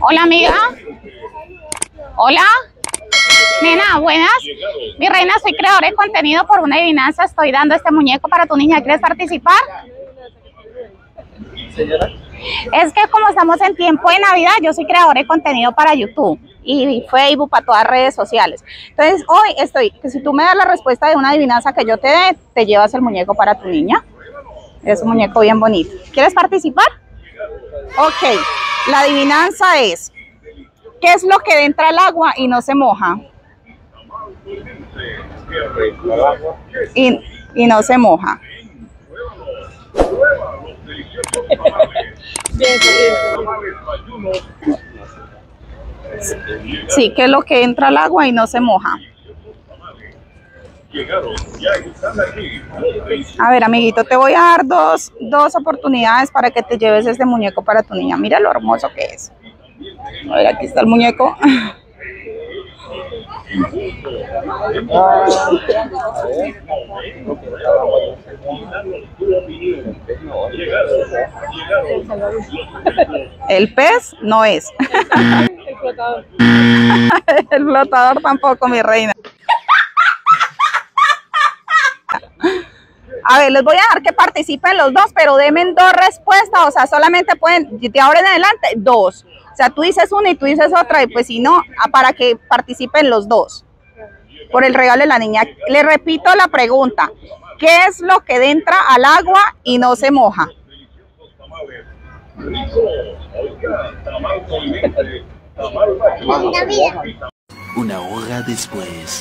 Hola, amiga. Hola. Nena, buenas. Mi reina, soy creadora de contenido por una adivinanza. Estoy dando este muñeco para tu niña. ¿Quieres participar? Señora. Es que como estamos en tiempo de Navidad, yo soy creadora de contenido para YouTube y Facebook, para todas las redes sociales. Entonces, hoy que si tú me das la respuesta de una adivinanza que yo te dé, te llevas el muñeco para tu niña. Es un muñeco bien bonito. ¿Quieres participar? Ok. La adivinanza es, ¿qué es lo que entra al agua y no se moja? Y no se moja. Sí, ¿qué es lo que entra al agua y no se moja? A ver, amiguito, te voy a dar dos oportunidades para que te lleves este muñeco para tu niña. Mira lo hermoso que es. A ver, aquí está el muñeco. El pez no es. El flotador. El flotador tampoco, mi reina. A ver, les voy a dejar que participen los dos, pero denme dos respuestas, o sea, solamente pueden, de ahora en adelante, dos. O sea, tú dices una y tú dices otra, y pues si no, para que participen los dos. Por el regalo de la niña. Le repito la pregunta. ¿Qué es lo que entra al agua y no se moja? Una hora después.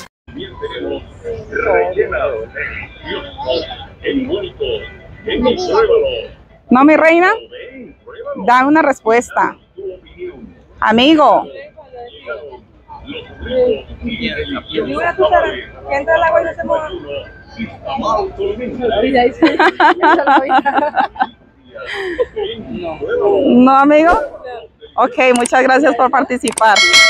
No, mi reina. Da una respuesta. Amigo. Una cuchara que entra al agua y no se moja. No, amigo. Ok, muchas gracias por participar.